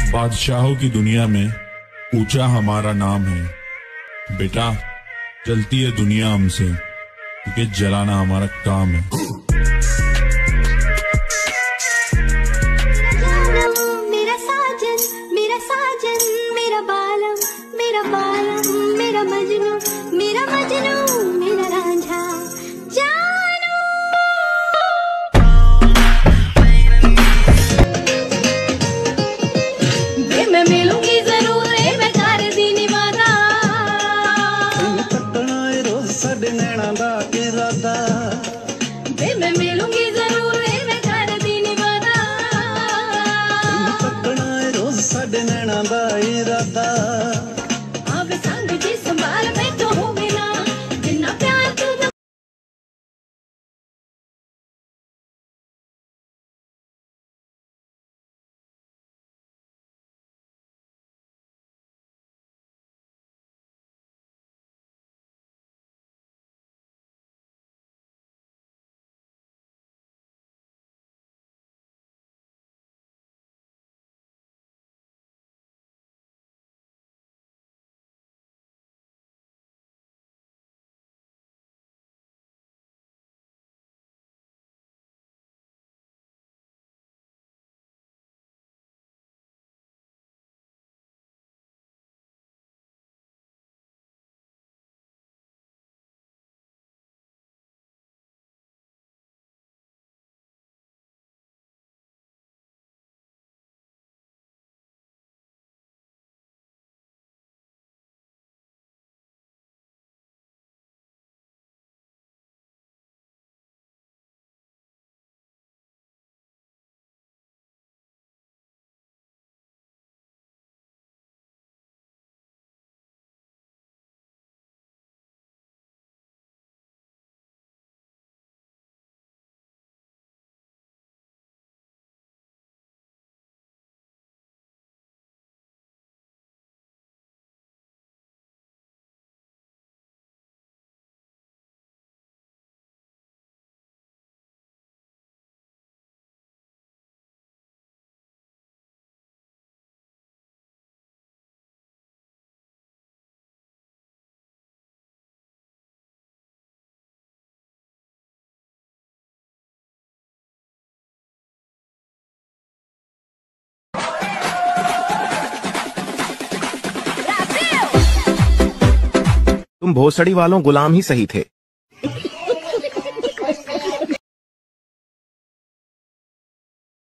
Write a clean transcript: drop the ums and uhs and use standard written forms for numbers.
बादशाहों की दुनिया में ऊंचा हमारा नाम है। बेटा, जलती है दुनिया हमसे क्योंकि जलाना हमारा काम है। मेरा साजन, मेरा साजन, मेरा बालम, मेरा बालम, मेरा मजनू, मेरा मजनू, मेरा रांझा जानू। मैं मिलूंगी जरूर, मैं कर दी निवादा। तकना रोज साडे नैना दा इरादा। मैं मिलूंगी जरूर, मैं कर दी निवादा। तकना रोज साडे नैना दा इरादा। आवे संग जी संभाल बैठो होवे ना, जिन्ना प्यार तू तुम भोसड़ी वालों गुलाम ही सही थे।